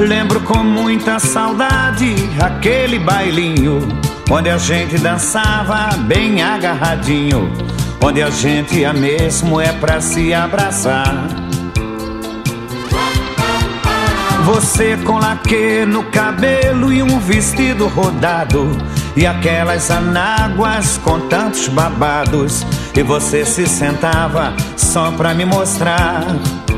Lembro com muita saudade aquele bailinho onde a gente dançava bem agarradinho, onde a gente ia mesmo é pra se abraçar. Você com laque no cabelo e um vestido rodado, e aquelas anáguas com tantos babados, e você se sentava só pra me mostrar.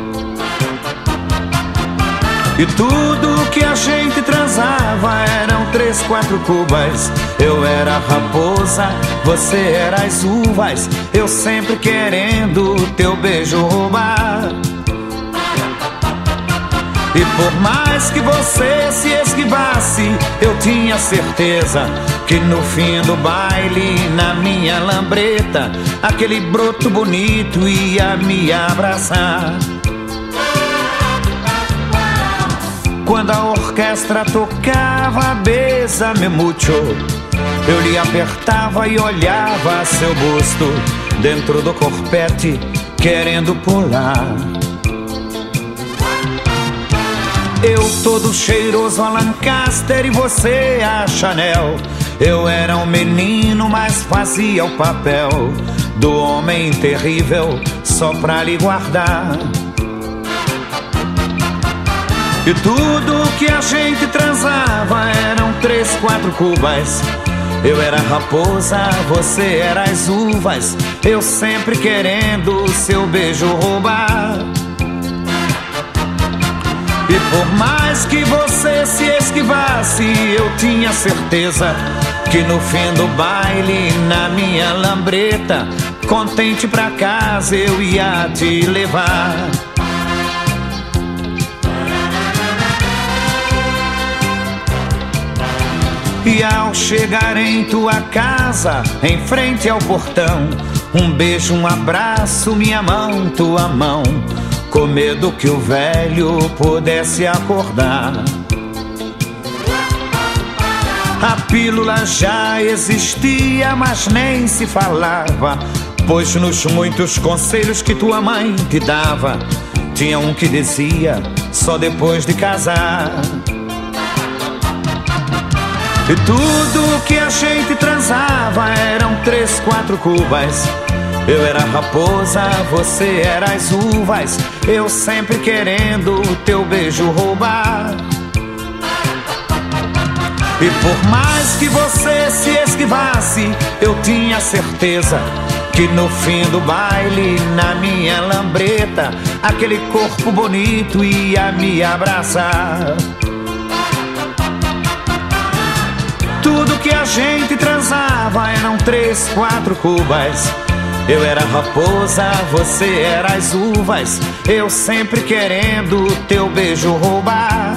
E tudo que a gente transava eram 3, 4 cubas. Eu era a raposa, você era as uvas, eu sempre querendo teu beijo roubar. E por mais que você se esquivasse, eu tinha certeza que no fim do baile, na minha lambreta, aquele broto bonito ia me abraçar. Quando a orquestra tocava Bésame Mucho, eu lhe apertava e olhava seu busto dentro do corpete, querendo pular. Eu todo cheiroso a Lancaster e você a Chanel. Eu era um menino, mas fazia o papel do homem terrível só pra lhe guardar. E tudo que a gente transava eram 3, 4 cubas. Eu era a raposa, você era as uvas, eu sempre querendo seu beijo roubar. E por mais que você se esquivasse, eu tinha certeza que no fim do baile, na minha lambreta, contente pra casa eu ia te levar. E ao chegar em tua casa, em frente ao portão, um beijo, um abraço, minha mão, tua mão, com medo que o velho pudesse acordar. A pílula já existia, mas nem se falava, pois nos muitos conselhos que tua mãe te dava, tinha um que dizia só depois de casar. E tudo que a gente transava eram 3, 4 cubas. Eu era a raposa, você era as uvas, eu sempre querendo teu beijo roubar. E por mais que você se esquivasse, eu tinha certeza que no fim do baile, na minha lambreta, aquele corpo bonito ia me abraçar. Tudo que a gente transava eram 3, 4 cubas. Eu era a raposa, você era as uvas, eu sempre querendo teu beijo roubar.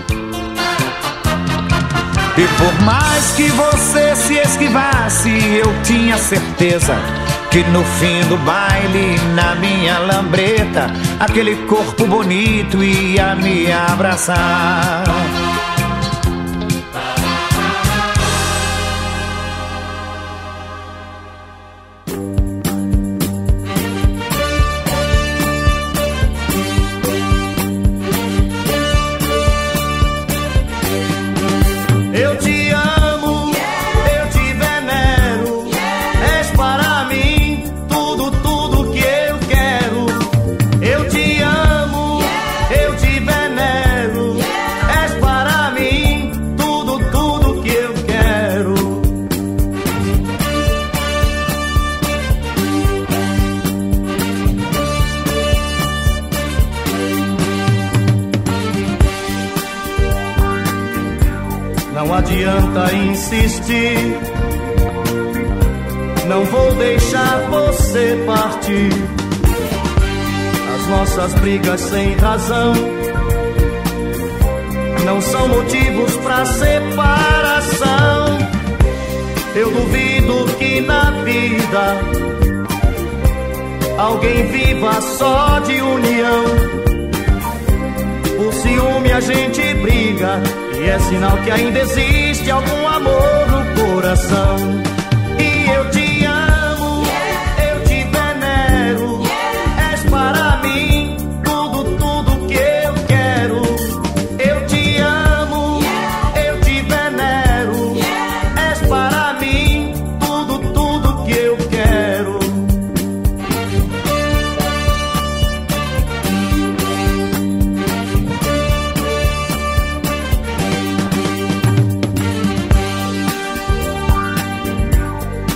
E por mais que você se esquivasse, eu tinha certeza que no fim do baile, na minha lambreta, aquele corpo bonito ia me abraçar. Não adianta insistir, não vou deixar você partir. As nossas brigas sem razão não são motivos pra separação. Eu duvido que na vida alguém viva só de união. Por ciúme a gente briga, e é sinal que ainda existe algum amor no coração. E eu te amo, eu te venero, és para mim tudo, tudo que eu quero. Eu te amo.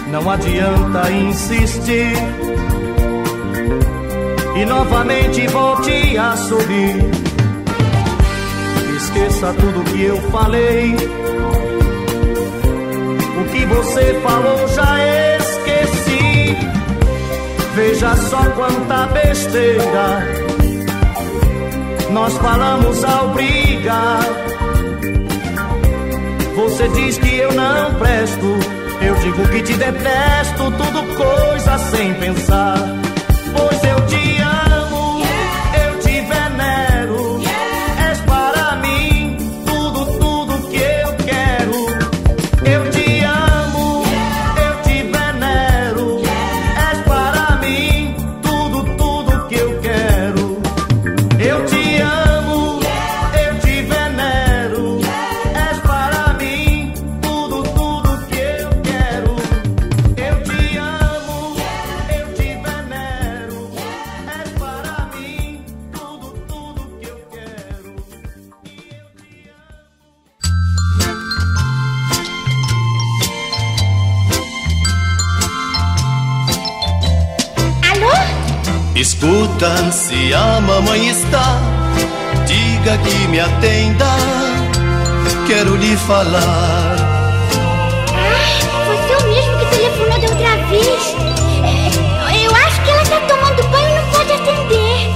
não adianta insistir. E novamente volte a sorrir. Esqueça tudo que eu falei. O que você falou já esqueci. Veja só quanta besteira nós falamos ao brigar. Você diz que eu não presto, eu digo que te detesto. Tudo coisa sem pensar. Pois eu te amo, eu te venero. És para mim tudo, tudo que eu quero. Eu te amo, eu te venero. És para mim tudo, tudo que eu quero. Eu te amo, eu te venero. És para mim tudo, tudo que eu quero. Eu te amo, eu te venero. És para mim tudo, tudo que eu quero. E eu te amo. Alô? Escuta, se a mamãe está, diga que me atenda. Quero lhe falar. Foi o mesmo que telefonou da outra vez. Eu acho que ela tá tomando banho e não pode atender.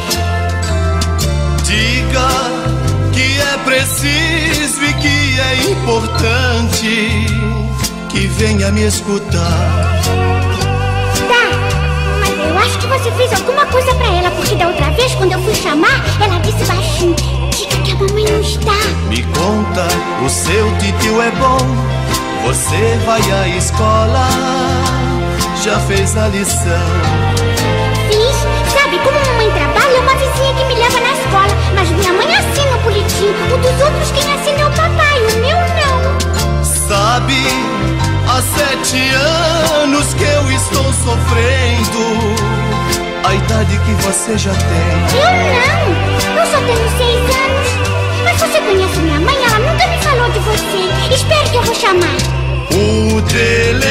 Diga que é preciso e que é importante que venha me escutar. Tá, mas eu acho que você fez alguma coisa pra ela, porque da outra vez, quando eu fui chamar, ela disse baixinho: diga que a mamãe não está. Me conta, o seu titio é bom. Você vai à escola, já fez a lição. Fiz, sabe, como a mamãe trabalha, é uma vizinha que me leva na escola. Mas minha mãe assina o boletim. O dos outros quem assina é o papai, o meu não. Sabe, há 7 anos que eu estou sofrendo a idade que você já tem. Eu não, eu só tenho 6 anos. Mas você conhece minha mãe, ela nunca me falou de você. Espere que eu vou chamar. O telefone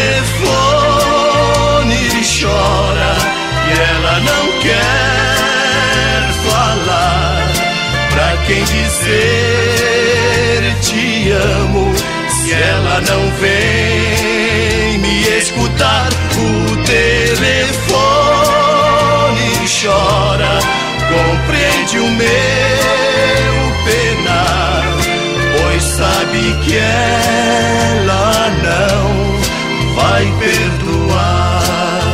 chora e ela não quer falar. Pra quem dizer te amo, se ela não vem me escutar. O telefone chora, compreende o meu penar, pois sabe que ela não vai perdoar.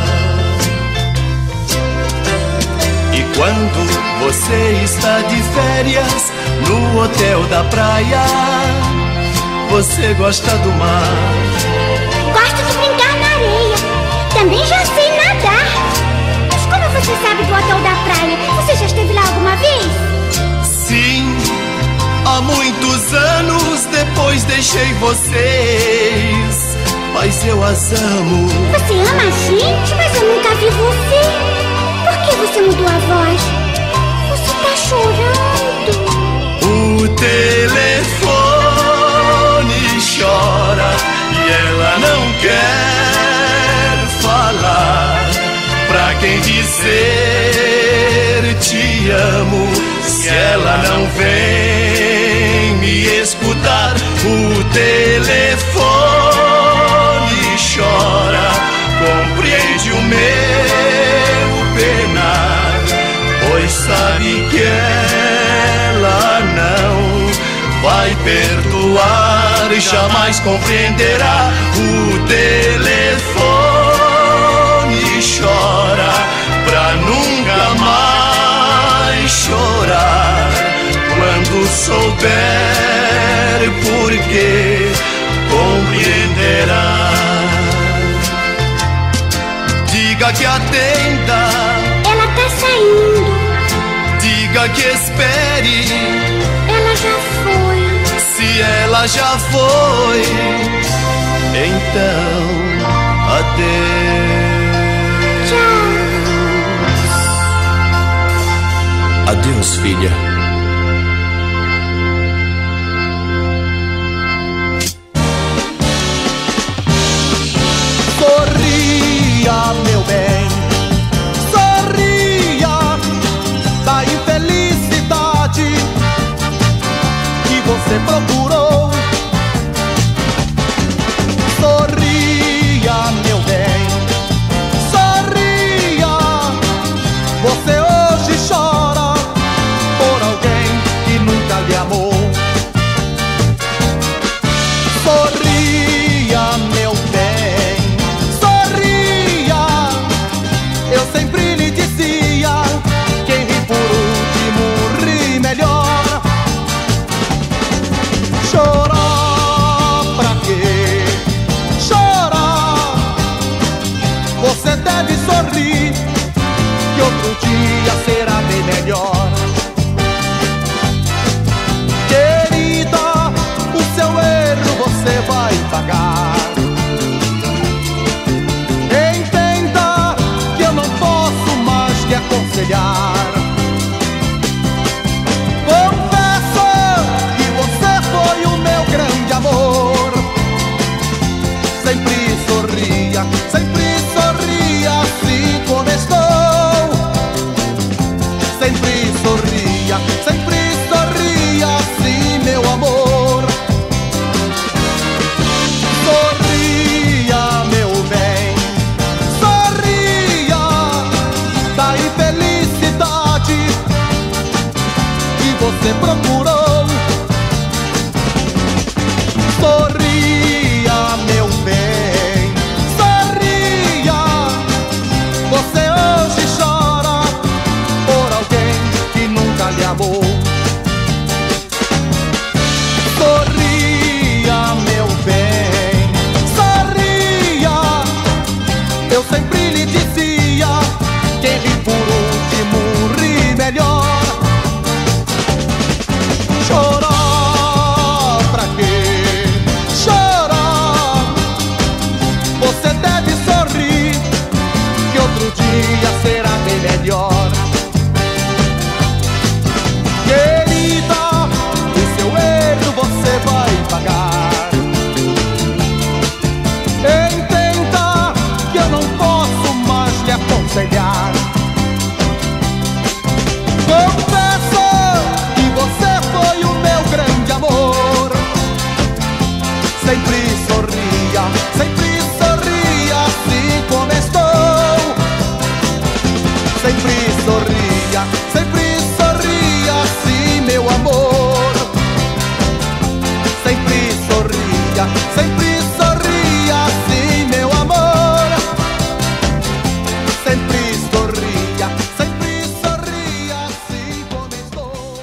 E quando você está de férias no hotel da praia, você gosta do mar. Gosto de brincar na areia, também já sei nadar. Mas como você sabe do hotel da praia? Você já esteve lá alguma vez? Sim, há muitos anos depois deixei vocês, mas eu as amo. Você ama a gente, mas eu nunca vi você. Por que você mudou a voz? Você tá chorando. O telefone chora e ela não quer falar. Pra quem dizer te amo, se ela não vem me escutar. O telefone chora, compreende o meu penar, pois sabe que ela não vai perdoar e jamais compreenderá. O telefone chora pra nunca mais chorar. Quando souber por que compreenderá. Diga que atenda, Ela tá saindo, diga que espere. ela já foi. Se ela já foi, então adeus. Tchau. Adeus, filha. Sorri sempre sorria assim como estou. Sempre sorria assim, meu amor. Sorria, meu bem, sorria da infelicidade que você procurou. Sorria, meu bem, sorria. Você hoje chora por alguém que nunca lhe amou. Sorria, meu bem, sorria. Eu sempre lhe dizia que ri por último ri melhor. Chorar pra quê? Chorar. Você deve sorrir, que outro dia será bem melhor. Querida, o seu erro você vai pagar. Entenda que eu não posso mais lhe aconselhar. Confesso que você foi o meu grande amor. Sempre sorria assim como estou. Sempre sorria assim, meu amor. Sempre sorria assim, meu amor. Sempre sorria assim como estou.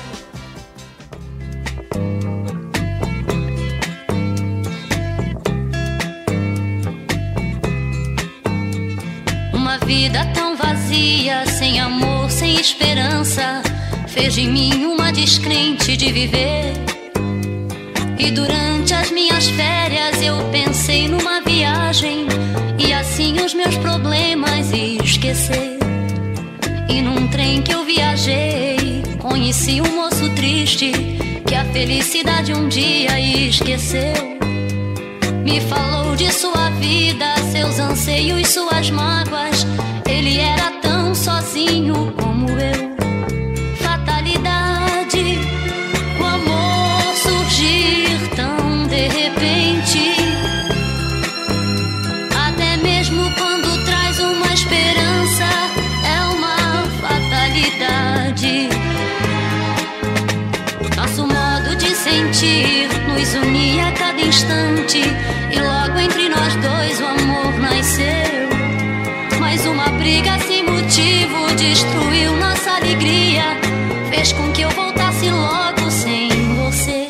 Uma vida tão vazia, sem amor, sem esperança, fez de mim uma descrente de viver. E durante as minhas férias eu pensei numa viagem e assim os meus problemas esquecer. E num trem que eu viajei, conheci um moço triste que a felicidade um dia esqueceu. Me falou de sua vida, seus anseios, suas mágoas. Ele era tão sozinho como eu. Fatalidade, o amor surgir tão de repente. Até mesmo quando traz uma esperança, é uma fatalidade. Nosso modo de sentir nos unia a cada instante, e logo entre nós dois o amor nasceu. Mas uma briga sem motivo destruiu nossa alegria, fez com que eu voltasse logo sem você.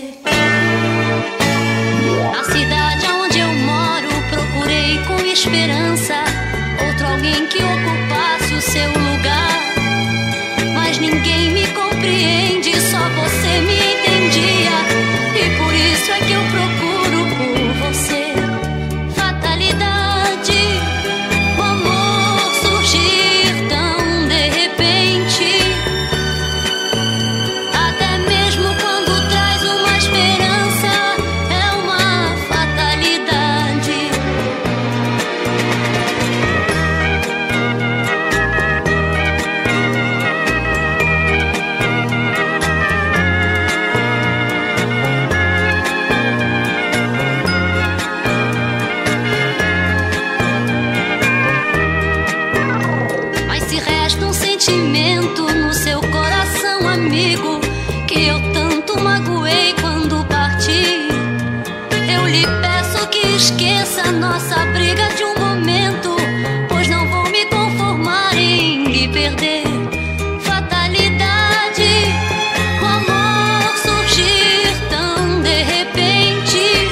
Na cidade onde eu moro procurei com esperança outro alguém que ocupasse o seu lugar. Mas ninguém me compreende, só você me entendia, e por isso é que eu procuro por você. Fatalidade, o amor surgir tão de repente. Até mesmo quando traz uma esperança, é uma fatalidade. Mas se resta um sentimento no seu coração, amigo, que eu tanto magoei quando parti, eu lhe peço que esqueça nossa briga de um momento, pois não vou me conformar em lhe perder. Fatalidade, o amor surgir tão de repente.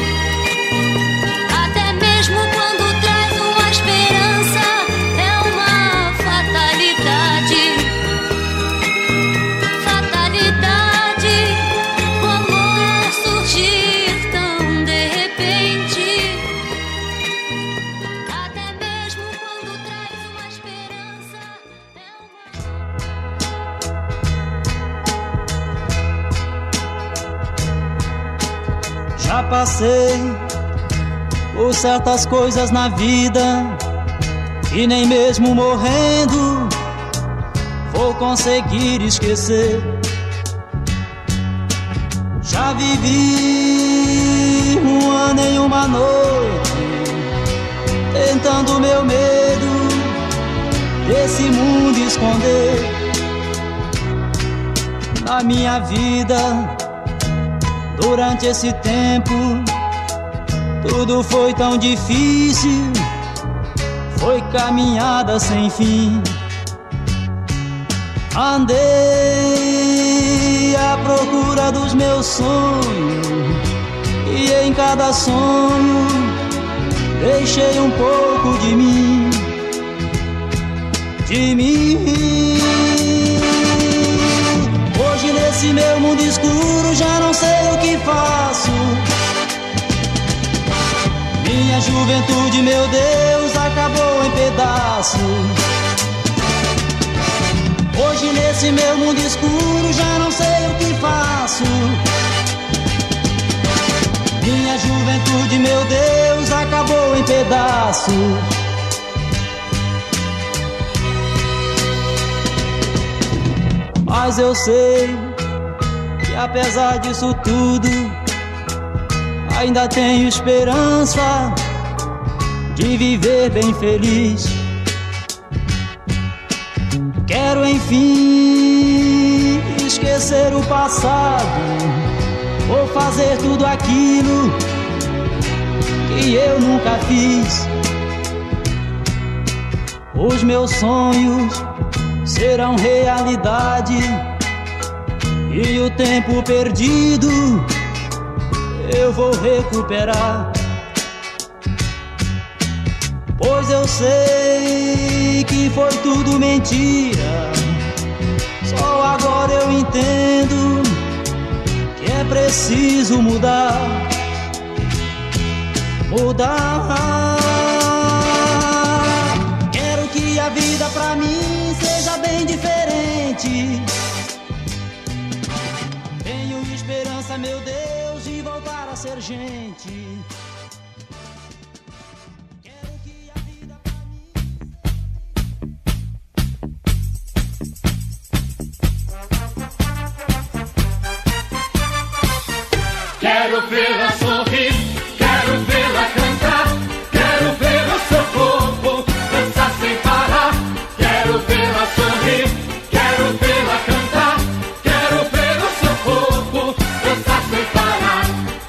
Até mesmo quando traz uma esperança, é uma fatalidade. Fatalidade, o amor surgir tão de repente. Até mesmo quando traz uma esperança, é uma... Já passei por certas coisas na vida que nem mesmo morrendo vou conseguir esquecer. Já vivi 1 ano e 1 noite tentando meu medo desse mundo esconder. Na minha vida, durante esse tempo, tudo foi tão difícil, foi caminhada sem fim. Andei à procura dos meus sonhos e em cada sonho deixei um pouco de mim, de mim. Hoje nesse meu mundo escuro já não sei o que faço. Minha juventude, meu Deus, acabou em pedaços. Hoje nesse meu mundo escuro já não sei o que faço. Minha juventude, meu Deus, acabou em pedaços. Mas eu sei que apesar disso tudo ainda tenho esperança de viver bem feliz. Quero enfim esquecer o passado, vou fazer tudo aquilo que eu nunca fiz. Os meus sonhos serão realidade e o tempo perdido eu vou recuperar. Pois eu sei que foi tudo mentira, só agora eu entendo que é preciso mudar. Mudar. Quero que a vida pra mim seja bem diferente. Tenho esperança, meu Deus, de voltar a ser gente. Quero vê-la sorrir, quero vê-la cantar, quero ver o seu corpo dançar sem parar. Quero vê-la sorrir, quero vê-la cantar, quero ver o seu corpo dançar sem parar.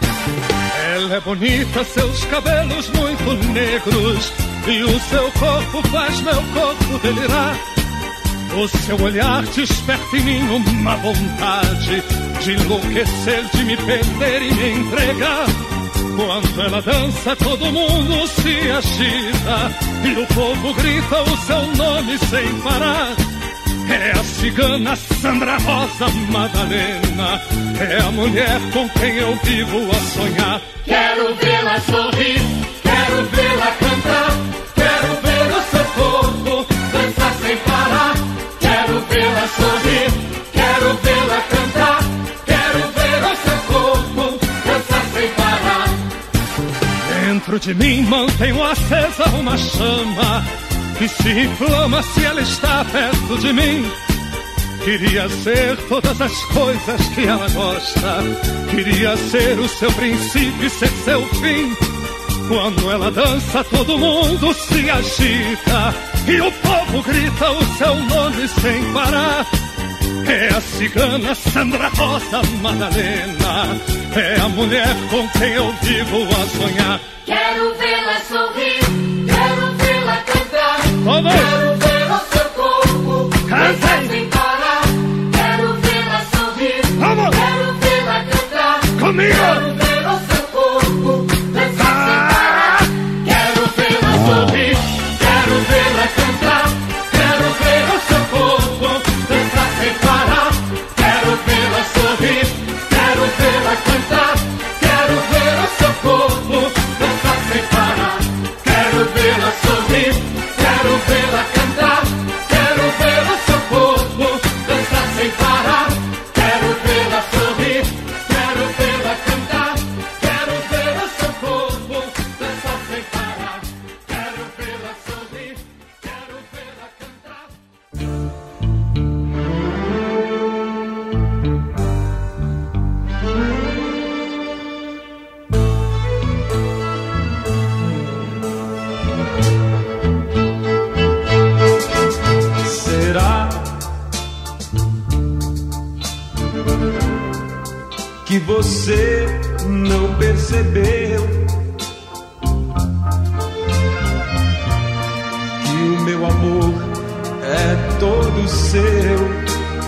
Ela é bonita, seus cabelos muito negros, e o seu corpo faz meu corpo delirar. O seu olhar desperta em mim uma vontade de enlouquecer, de me perder e me entregar. Quando ela dança, todo mundo se agita e o povo grita o seu nome sem parar. É a cigana Sandra Rosa Madalena, é a mulher com quem eu vivo a sonhar. Quero vê-la sorrir, quero vê-la cantar, quero ver o seu corpo dançar sem parar. Quero vê-la sorrir, quero vê-la cantar, quero ver o seu corpo dançar sem parar. Dentro de mim mantenho acesa uma chama que se inflama se ela está perto de mim. Queria ser todas as coisas que ela gosta, queria ser o seu princípio e ser seu fim. Quando ela dança, todo mundo se agita e o povo grita o seu nome sem parar. É a cigana Sandra Rosa Madalena, é a mulher com quem eu vivo a sonhar. Quero vê-la sorrir, quero vê-la cantar, Vamos. quero ver o seu corpo dançar sem parar. Quero vê-la sorrir, Vamos. quero vê-la cantar, Comigo. quero ver o seu corpo dançar sem parar. Quero vê-la sorrir, quero vê-la cantar, quero ver o seu corpo dançar sem parar. Quero vê-la sorrir, quero vê-la cantar, quero ver o seu corpo dançar sem parar. você não percebeu que o meu amor é todo seu.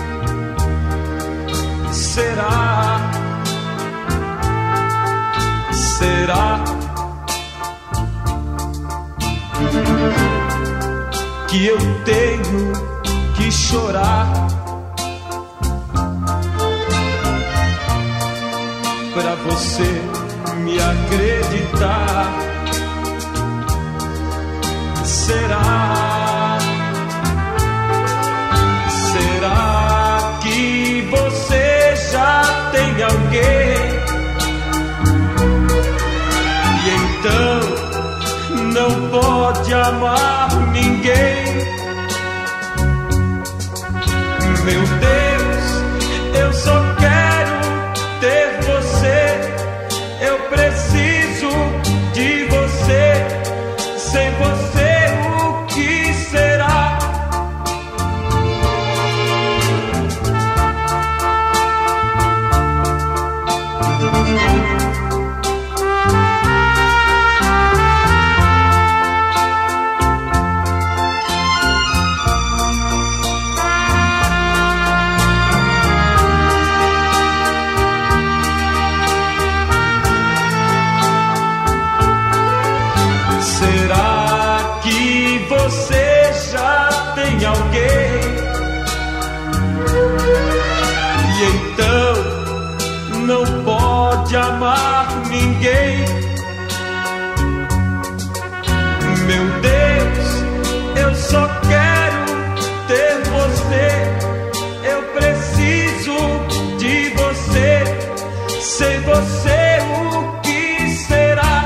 Será que eu tenho que chorar pra você me acreditar? Será que você já tem alguém e então não pode amar ninguém? Meu Deus, eu só quero ter você. Eu preciso de você. Sem você, o que será? Será que você já tem alguém e então não pode amar ninguém? Meu Deus, eu só quero ter você. Eu preciso de você. Sem você, o que será?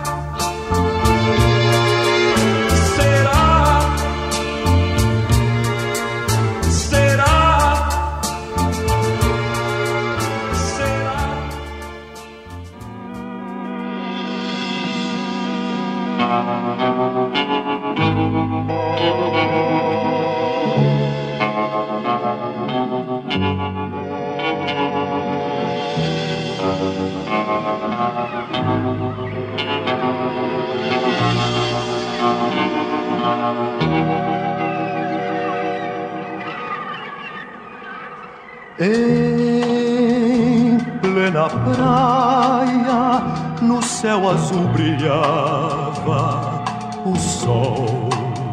Em plena praia, no céu azul brilhava o sol,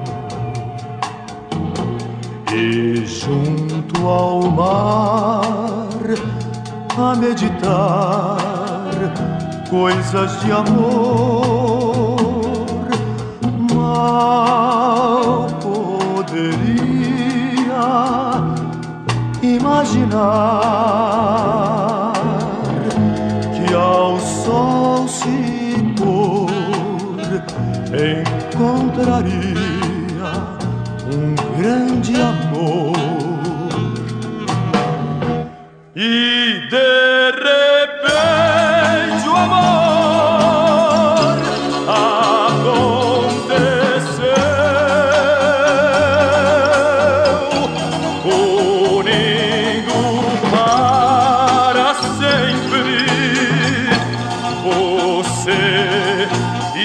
e junto ao mar, a meditar coisas de amor, mal poderia imaginar que ao sol se pôr encontraria um grande amor. E de repente o amor aconteceu, unindo para sempre você e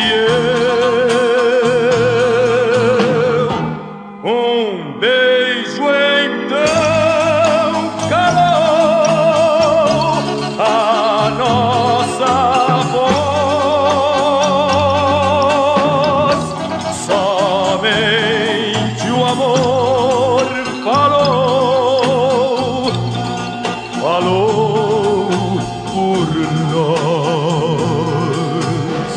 eu. Um beijo então calou a nossa voz. Somente o amor falou por nós.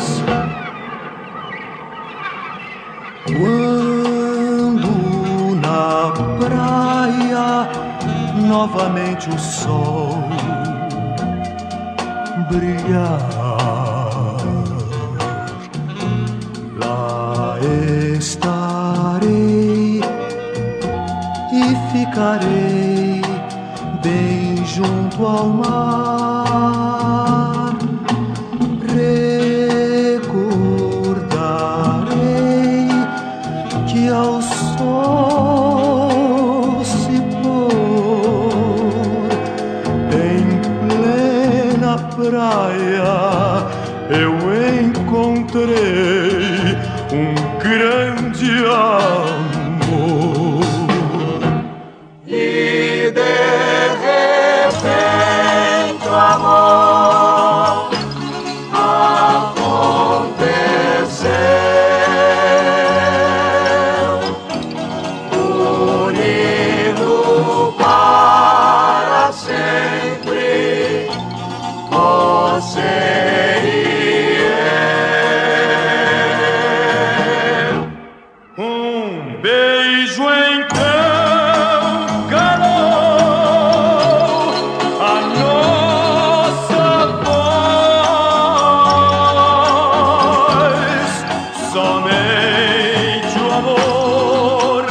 Quando na praia novamente o sol brilhar, lá estarei e ficarei bem junto ao mar. Recordarei que ao sol se pôr em plena sonhei um grande amor. E de repente o amor aconteceu, unido para sempre você e eu. Um beijo então calou a nossa voz. Somente o amor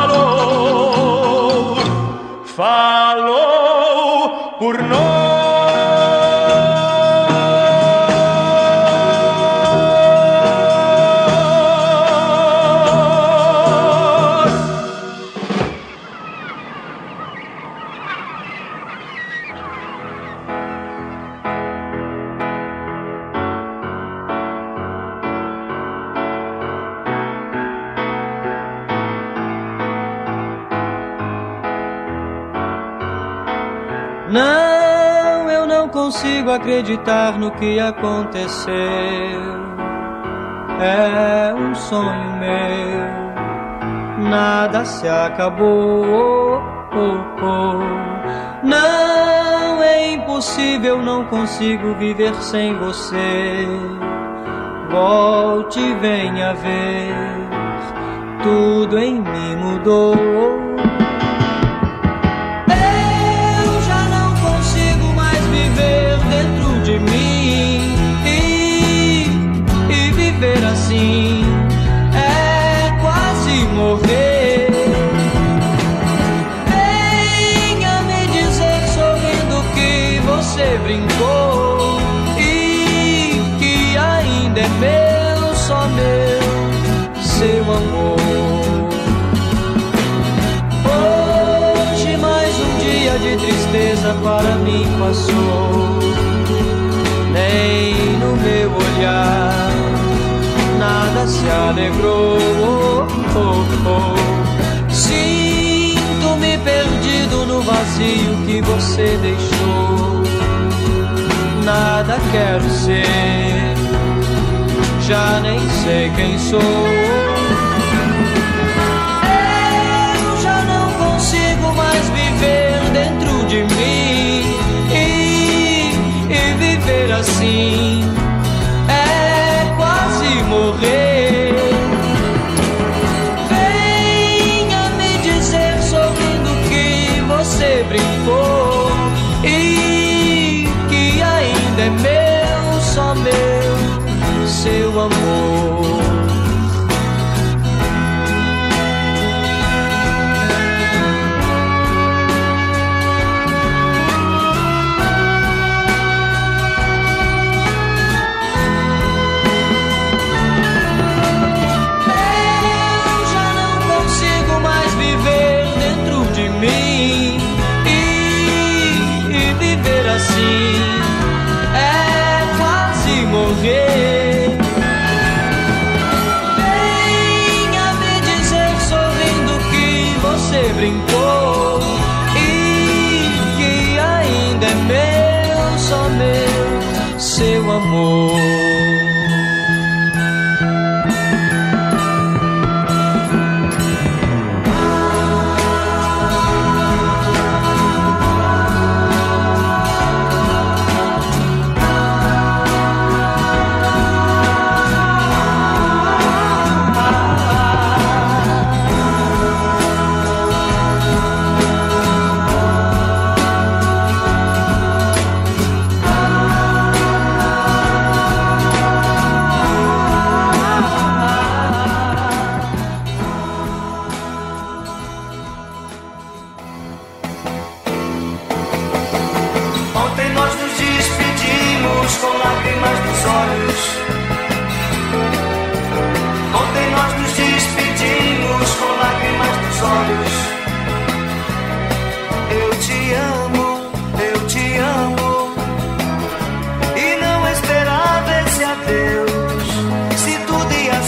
falou por nós. Não, eu não consigo acreditar no que aconteceu. É um sonho meu, nada se acabou. Não, é impossível, não consigo viver sem você. Volte e venha ver, tudo em mim mudou. Dentro de mim e viver assim é quase morrer. Venha me dizer sorrindo que você brincou e que ainda é meu, só meu, seu amor. Hoje mais um dia de tristeza para mim passou. Nem no meu olhar nada se alegrou. Sinto-me perdido no vazio que você deixou. Nada quero ser, já nem sei quem sou. Eu já não consigo mais viver dentro de mim e viver assim é quase morrer. Venha me dizer sorrindo que você brincou e que ainda é meu, só meu, seu amor. Assim é quase morrer.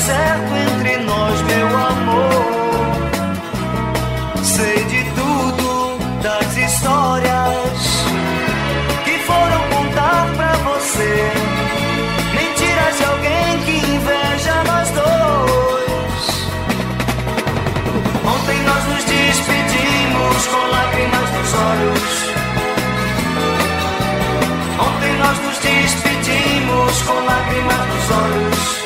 certo entre nós, meu amor. Sei de tudo, das histórias que foram contar pra você, mentiras de alguém que inveja nós dois. Ontem nós nos despedimos com lágrimas nos olhos. Ontem nós nos despedimos com lágrimas nos olhos.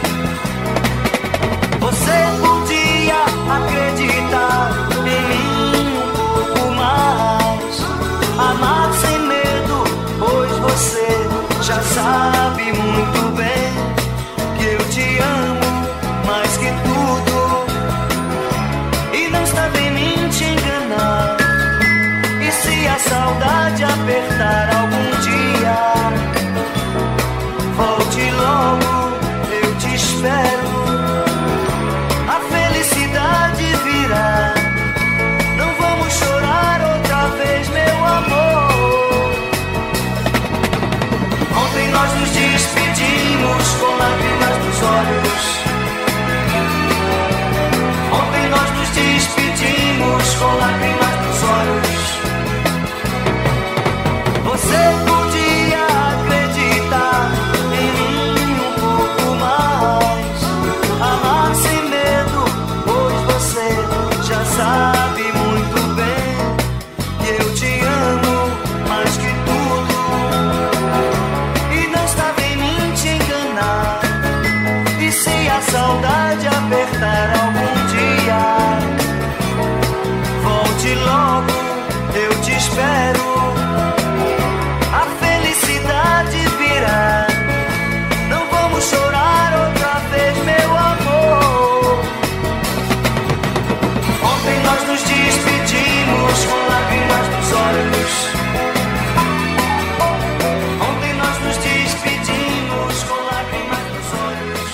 Você podia acreditar em mim um pouco mais, amar sem medo, pois você já sabe muito bem que eu te amo mais que tudo. E não está em mim te enganar. E se a saudade apertar algum dia, volte logo, eu te espero. A felicidade virá. Não vamos chorar outra vez, meu amor. Ontem nós nos despedimos com lágrimas nos olhos. Ontem nós nos despedimos com lágrimas nos olhos. Você podia acreditar em mim um pouco mais, amar sem medo, pois você já sabe muito bem que eu te amo mais que tudo. E não estava em mim te enganar. E se a saudade apertar algum dia, volte logo, eu te espero. A felicidade virá. Não vamos chorar outra vez, meu amor. Ontem nós nos despedimos com lágrimas nos olhos. Ontem nós nos despedimos com lágrimas nos olhos.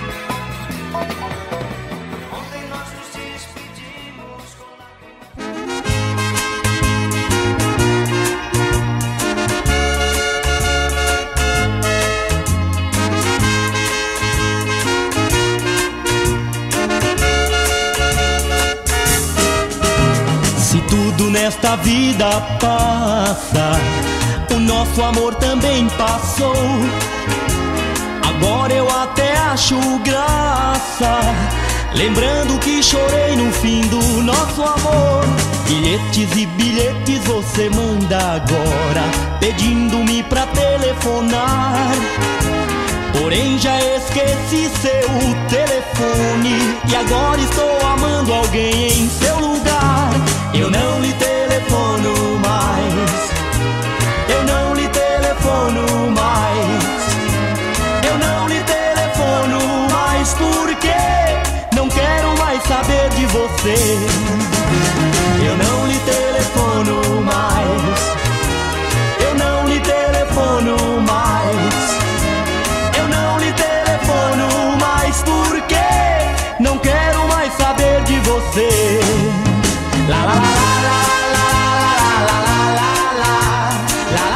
Ontem nós nos despedimos com lágrimas. Se tudo nesta vida passa, o nosso amor também passou. Agora eu até acho graça, lembrando que chorei no fim do nosso amor. Bilhetes e bilhetes você manda agora, pedindo-me pra telefonar. Porém já esqueci seu telefone e agora estou amando alguém em seu lugar. Eu não lhe telefono mais. Eu não lhe telefono mais. Eu não lhe telefono mais porque não quero mais saber de você. Eu não lhe telefono mais. Eu não lhe telefono mais. Eu não lhe telefono mais porque não quero mais saber de você. La la la la la la la la la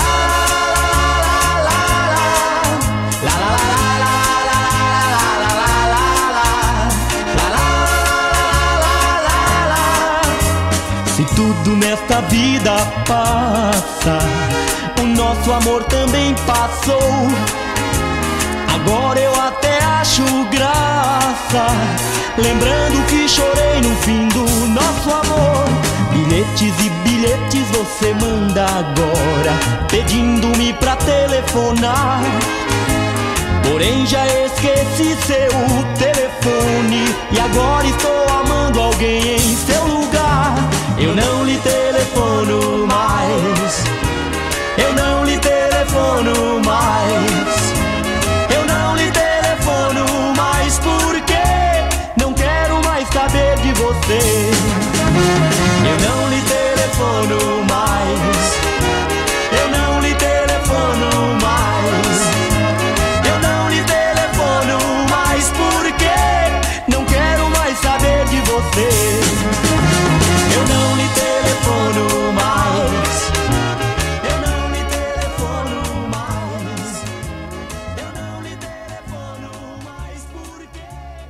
la. Se tudo nesta vida passa, o nosso amor também passou. Agora eu até acho graça, lembrando que chorei no fim do nosso amor. Bilhetes e bilhetes você manda agora, pedindo-me pra telefonar. Porém já esqueci seu telefone e agora estou amando alguém em seu lugar. Eu não lhe telefono mais. Eu não lhe telefono mais. Eu não lhe telefono mais porque não quero mais saber de você. Eu não lhe telefono mais. Eu não lhe telefono mais. Eu não lhe telefono mais porque não quero mais saber de você. Eu não lhe telefono mais. Eu não lhe telefono mais. Eu não lhe telefono mais porque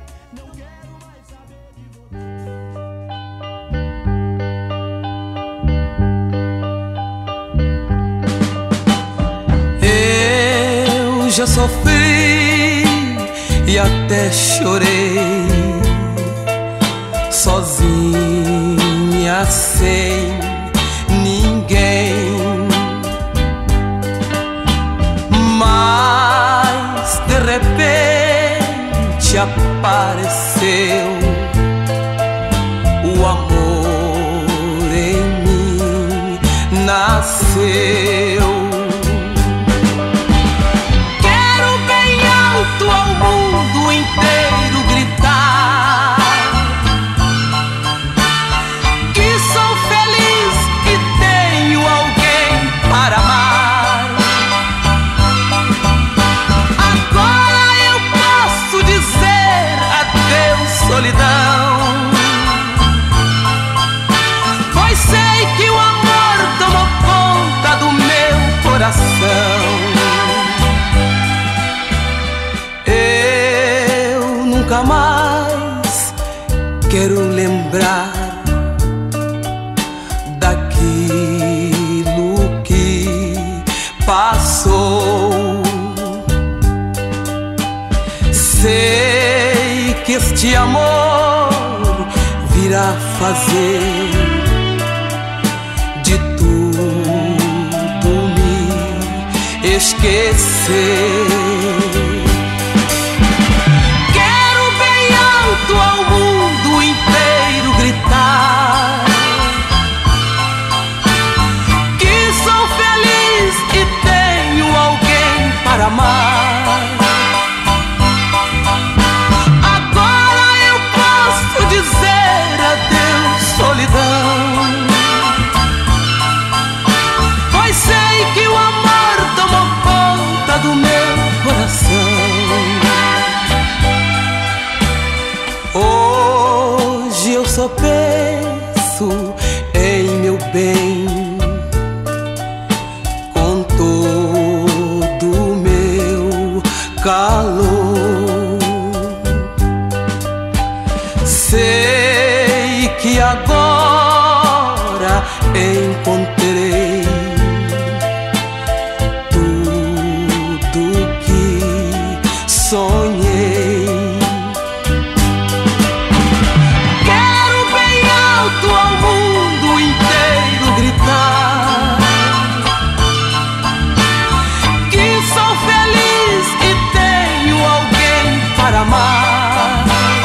Hoje eu sofri e até chorei, sozinha, sem ninguém. Mas de repente apareceu o amor em mim, nasceu. Quero bem alto ao mundo inteiro gritar que sou feliz e tenho alguém para amar. Agora eu posso dizer adeus, solidão, pois sei que o amor tomou conta do meu coração. Eu nunca mais quero lembrar daquilo que passou. Sei que este amor virá fazer de tudo me esquecer. Quero bem alto ao mundo inteiro gritar que sou feliz e tenho alguém para amar. Agora eu posso dizer adeus, solidão, pois sei que o amor tomou conta do meu coração. Hoje eu só penso em meu bem, com todo o meu calor. Sei que agora encontrei tudo que sonhei. Quero bem alto ao mundo inteiro gritar que sou feliz e tenho alguém para amar.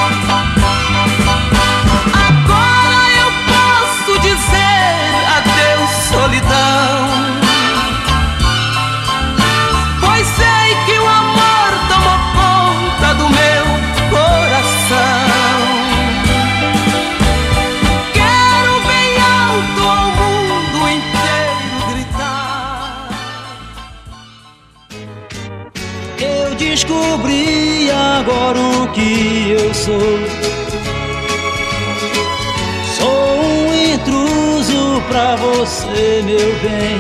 Agora eu posso dizer adeus, solidão, pois sei que o amor tomou conta do meu coração. Quero bem alto ao mundo inteiro gritar. Eu descobri agora o que eu sou. Sou um intruso pra você, meu bem.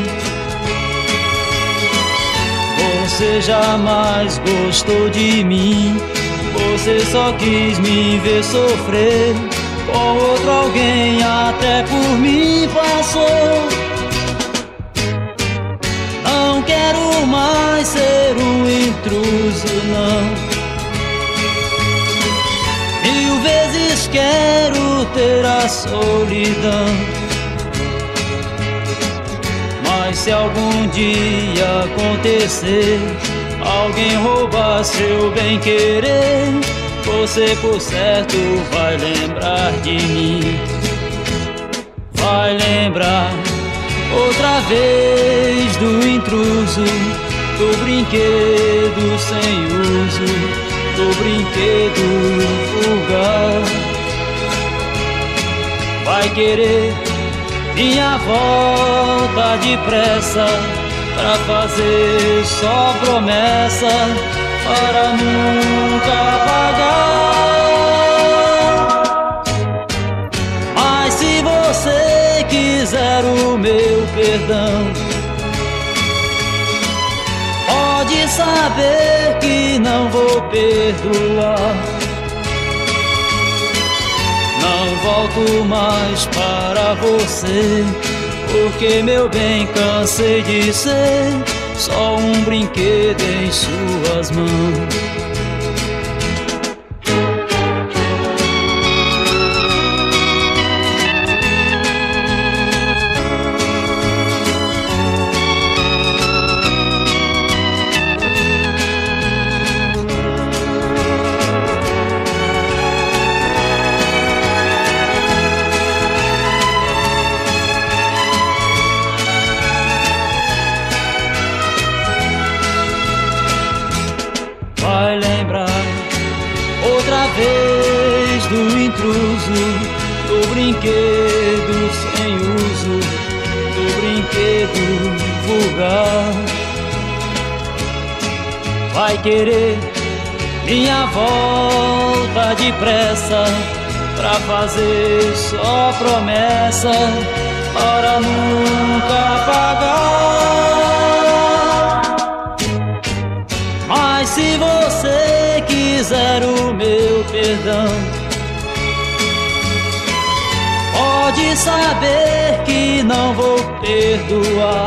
Você jamais gostou de mim. Você só quis me ver sofrer. Com outro alguém até por mim passou. Não quero mais ser um intruso, não. 1000 vezes quero ter a solidão. Mas se algum dia acontecer, alguém roubar seu bem-querer, você por certo vai lembrar de mim. Vai lembrar outra vez do intruso, do brinquedo sem uso, do brinquedo vulgar. Vai querer minha volta depressa, pra fazer só promessa, para nunca pagar. Mas se você quiser o meu perdão, pode saber que não vou perdoar. Não volto mais para você, porque meu bem cansei de ser só um brinquedo em suas mãos. Vai lembrar outra vez do intruso, do brinquedo sem uso, do brinquedo vulgar. Vai querer minha volta depressa pra fazer só promessa para nunca pagar. Mas se você quiser o meu perdão, pode saber que não vou perdoar.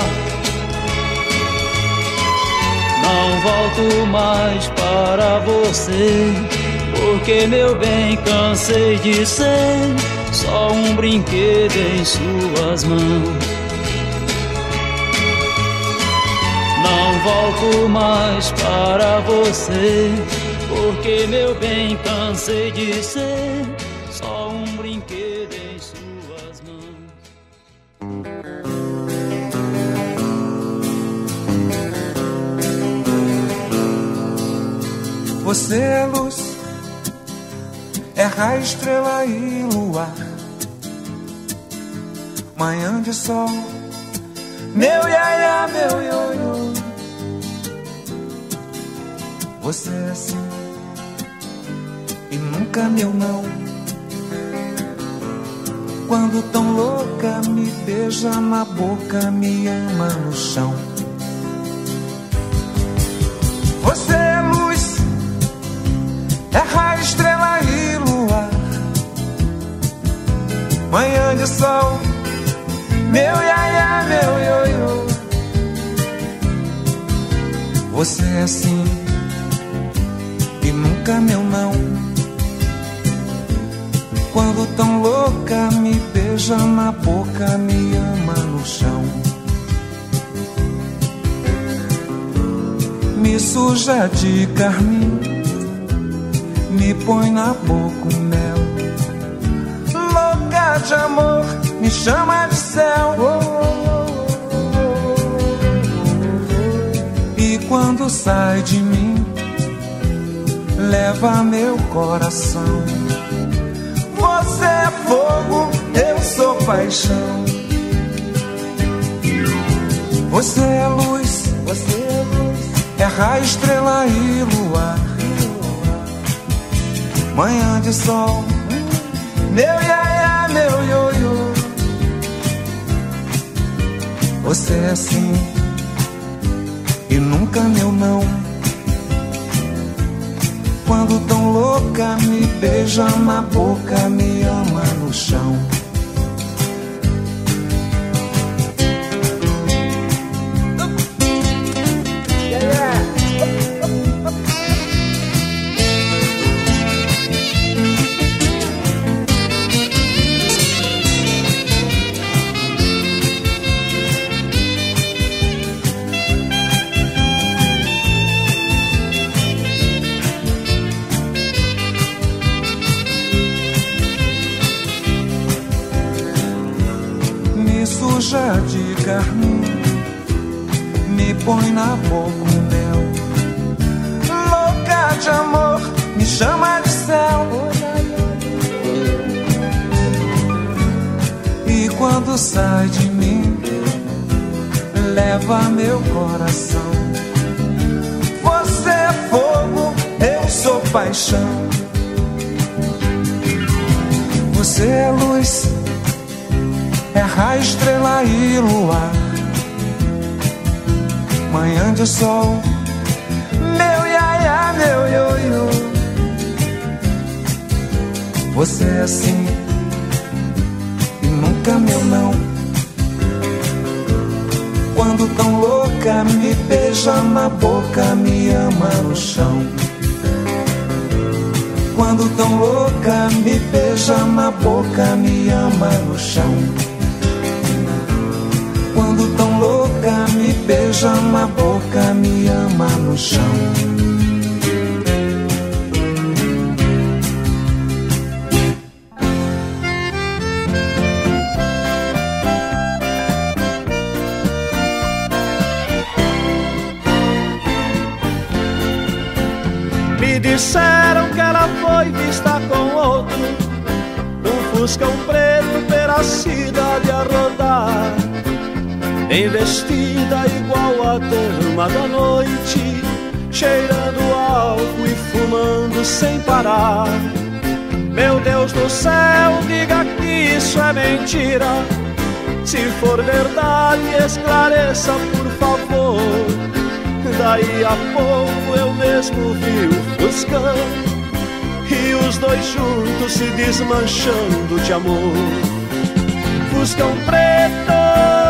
Não volto mais para você, porque meu bem cansei de ser só um brinquedo em suas mãos. Não volto mais para você, porque meu bem cansei de ser só um brinquedo em suas mãos. Você é luz, é raio, estrela e luar, manhã de sol, meu iaiá, meu ioiô. Você é assim e nunca meu não. Quando tão louca me beija na boca, me ama no chão. Você é luz, é raio, estrela e luar, manhã de sol, meu iaiá, meu ioiô. Você é assim e nunca meu não. Quando tão louca me beija na boca, me ama no chão. Me suja de carmim, me põe na boca o mel. Louca de amor, me chama de céu. E quando sai de mim, leva meu coração. Você é fogo, eu sou paixão. Você é luz, é raio, estrela e luar, manhã de sol, meu iaiá, meu ioiô. Você é assim e nunca meu não. Quando tão louca me beija na boca, me ama no chão. Suja de carmim, me põe na boca o mel. Louca de amor, me chama de céu. E quando sai de mim, leva meu coração. Você é fogo, eu sou paixão. Você é luz, é raio, estrela e luar, manhã de sol, meu iaiá, meu ioiô. Você é assim e nunca meu não. Quando Quando tão louca me beija na boca, me ama no chão. Quando tão louca me beija na boca, me ama no chão. Quando tão louca me beija na boca, me ama no chão. Me disseram que ela foi vista com outro, num fuscão preto pela cidade a rodar, bem vestida igual a dama da noite, cheirando álcool e fumando sem parar. Meu Deus do céu, diga que isso é mentira. Se for verdade, esclareça por favor. Daí a pouco eu mesmo vi o fuscão e os dois juntos se desmanchando de amor. Fuscão preto,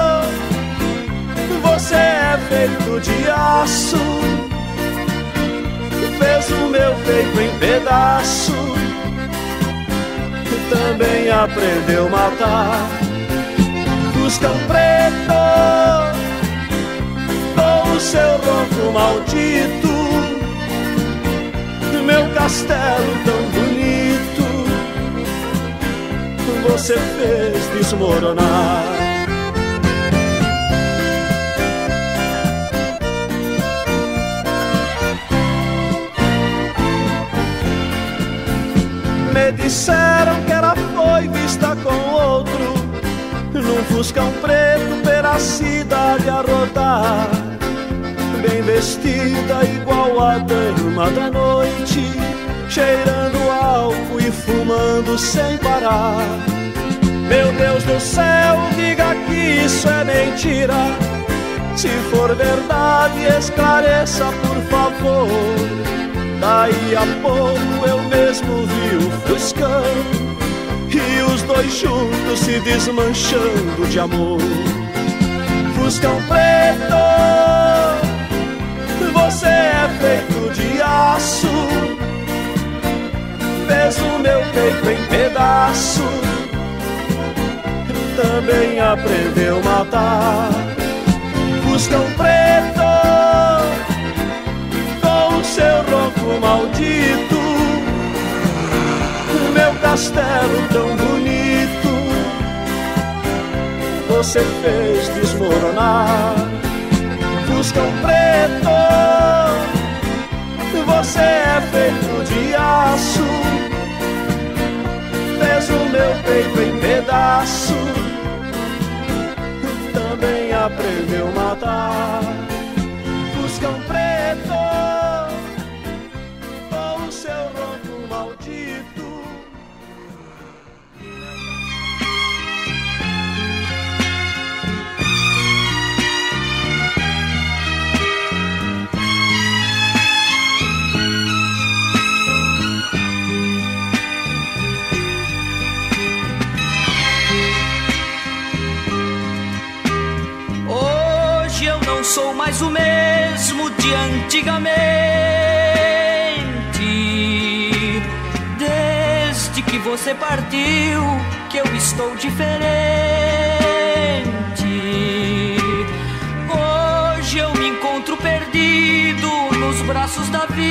você é feito de aço, fez o meu peito em pedaço, também aprendeu a matar. Fuscão preto, com o seu ronco maldito, meu castelo tão bonito, você fez desmoronar. Me disseram que ela foi vista com outro, num fuscão preto pela cidade a rodar, bem vestida igual a dama da noite, cheirando álcool e fumando sem parar. Meu Deus do céu, diga que isso é mentira. Se for verdade, esclareça por favor. Daí a pouco eu mesmo vi o fuscão e os dois juntos se desmanchando de amor. Fuscão preto, você é feito de aço, fez o meu peito em pedaço, também aprendeu a matar. Fuscão preto, com o seu ronco maldito, meu castelo tão bonito, você fez desmoronar. Fuscão preto, você é feito de aço, fez o meu peito em pedaço, também aprendeu a matar. Fuscão preto, com o seu ronco maldito. Sou mais o mesmo de antigamente. Desde que você partiu, que eu estou diferente. Hoje eu me encontro perdido nos braços da vida.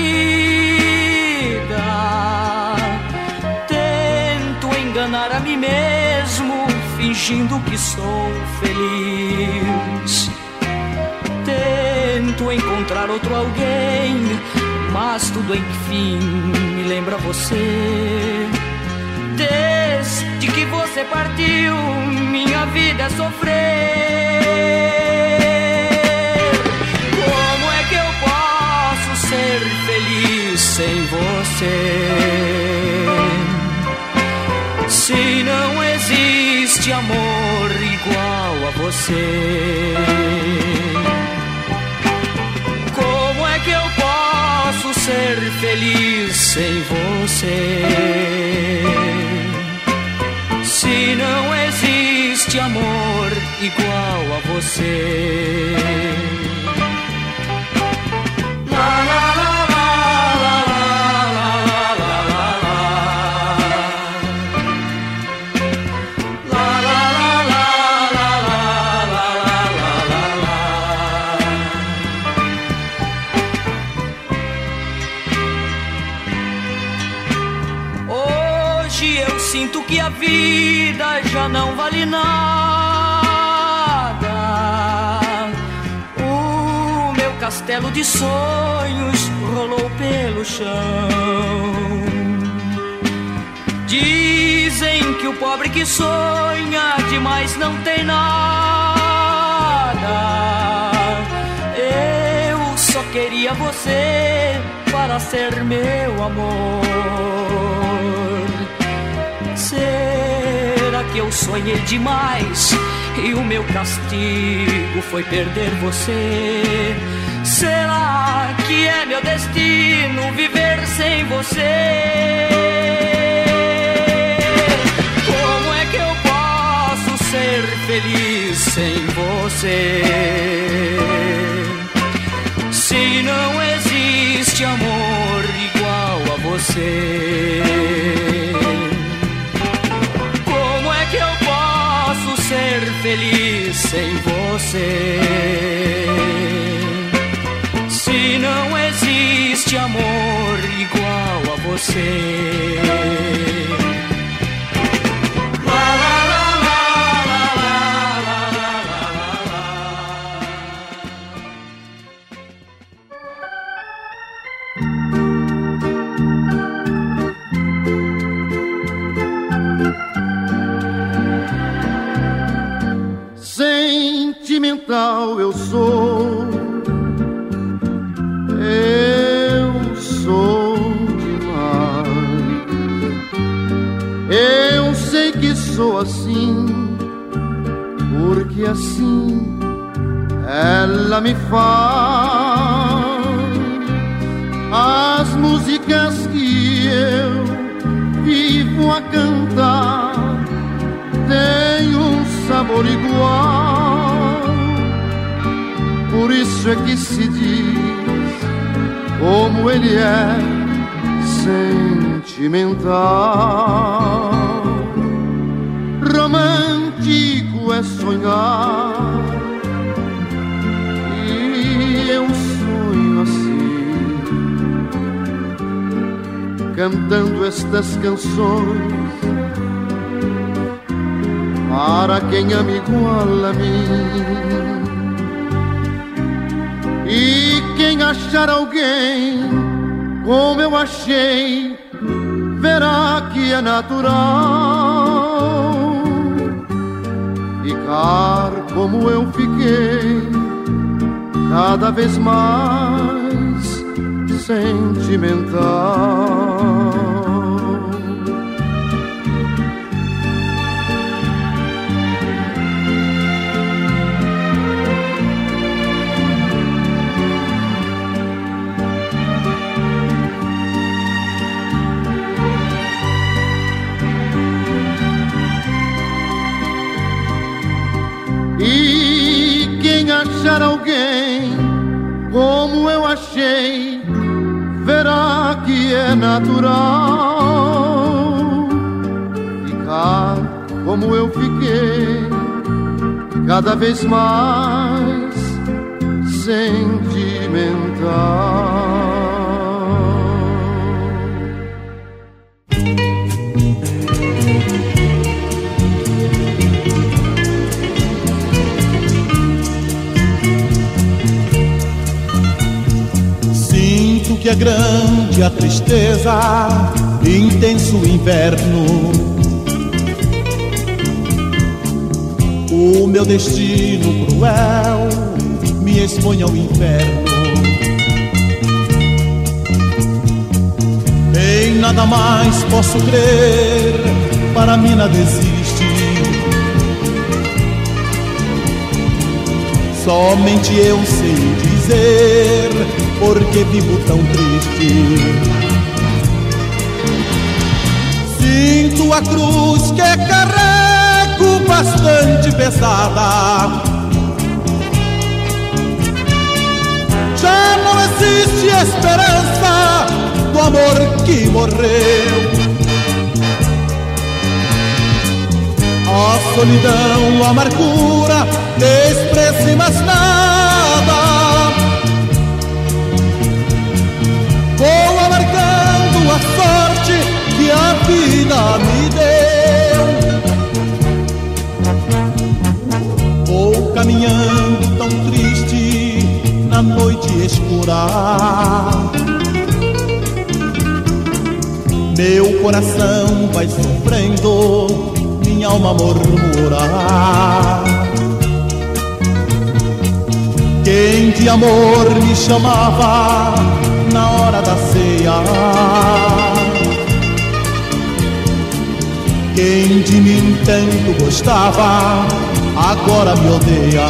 Tento enganar a mim mesmo, fingindo que sou feliz. Tento encontrar outro alguém, mas tudo enfim me lembra você. Desde que você partiu, minha vida é sofrer. Como é que eu posso ser feliz sem você? Se não existe amor igual a você. Que eu posso ser feliz sem você? Se não existe amor igual a você. Hoje eu sinto que a vida já não vale nada. O meu castelo de sonhos rolou pelo chão. Dizem que o pobre que sonha demais não tem nada. Eu só queria você para ser meu amor. Será que eu sonhei demais e o meu castigo foi perder você? Será que é meu destino viver sem você? Como é que eu posso ser feliz sem você? Se não existe amor igual a você. Como é que eu posso ser feliz sem você? Se não existe amor igual a você. Sentimental eu sou demais. Eu sei que sou assim, porque assim ela me faz. As músicas que eu vivo a cantar têm um sabor igual. Por isso é que se diz como ele é sentimental. Romântico é sonhar, e eu sonho assim, cantando estas canções para quem ama igual a mim. E quem achar alguém como eu achei, verá que é natural ficar como eu fiquei, cada vez mais sentimental. E quem achar alguém como eu achei, verá que é natural ficar como eu fiquei, cada vez mais sentimental. Que é grande a tristeza, intenso o inverno. O meu destino cruel me expõe ao inferno. Em nada mais posso crer, para mim nada existe. Somente eu sei dizer porque vivo tão triste. Sinto a cruz que carrego bastante pesada. Já não existe esperança do amor que morreu. A solidão, a amargura, despreze mais nada. Vou amargando a sorte que que a vida me deu. Vou caminhando tão triste na noite escura. Meu coração vai sofrendo, minha alma murmura. Quem de amor me chamava na hora da ceia? Quem de mim tanto gostava, agora me odeia.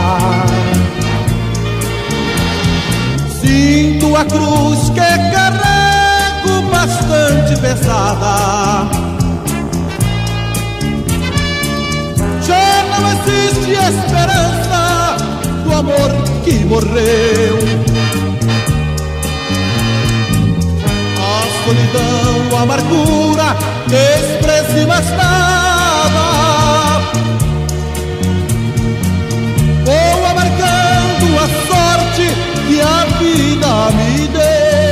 Sinto a cruz que carrego bastante pesada. Já não existe esperança do amor que morreu. A solidão, a amargura, despreze mais nada. Vou amargando a sorte que a vida me deu.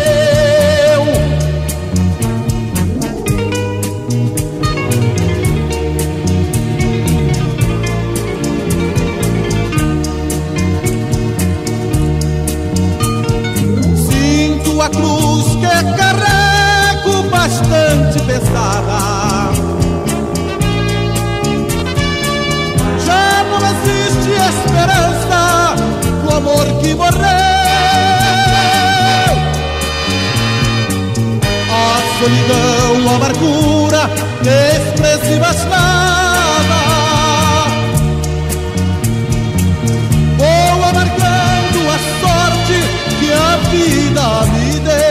Sinto a cruz que carrego bastante pesada. Já não existe esperança do amor que morreu. A solidão, a amargura, despreze mais nada. Vou amargando a sorte que a vida me deu.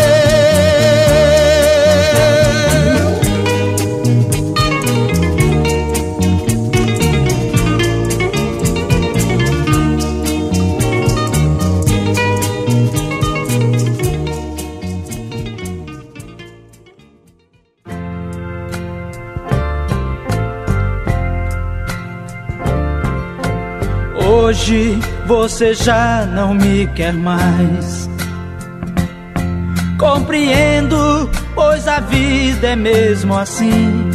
Hoje você já não me quer mais. Compreendo, pois a vida é mesmo assim.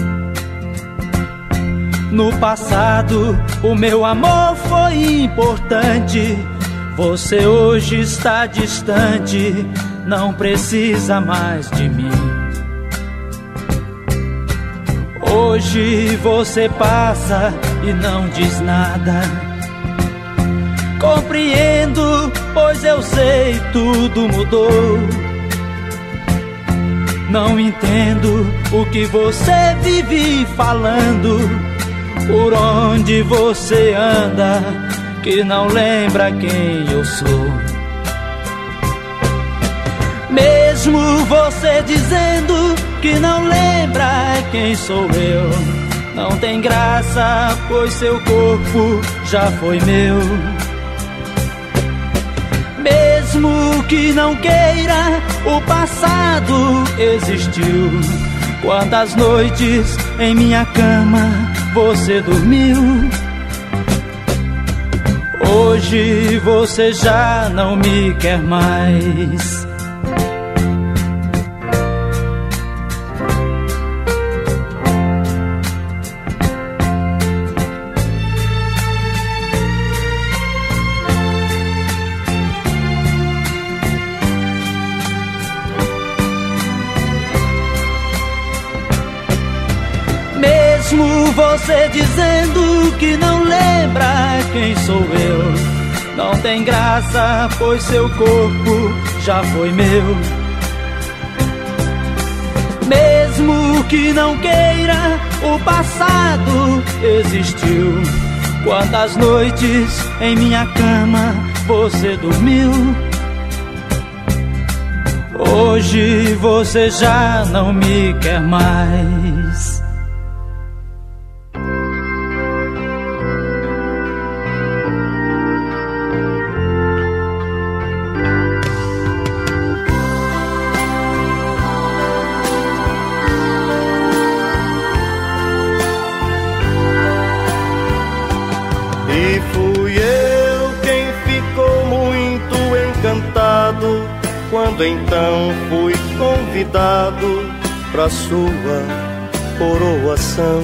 No passado o meu amor foi importante. Você hoje está distante, não precisa mais de mim. Hoje você passa e não diz nada. Compreendo, pois eu sei, tudo mudou. Não entendo o que você vive falando. Por onde você anda, que não lembra quem eu sou. Mesmo você dizendo que não lembra quem sou eu, não tem graça, pois seu corpo já foi meu. Mesmo que não queira, o passado existiu. Quantas noites em minha cama você dormiu? Hoje você já não me quer mais. Mesmo você dizendo que não lembra quem sou eu, não tem graça, pois seu corpo já foi meu. Mesmo que não queira, o passado existiu. Quantas noites em minha cama você dormiu? Hoje você já não me quer mais. E fui eu quem ficou muito encantado quando então fui convidado pra sua coroação.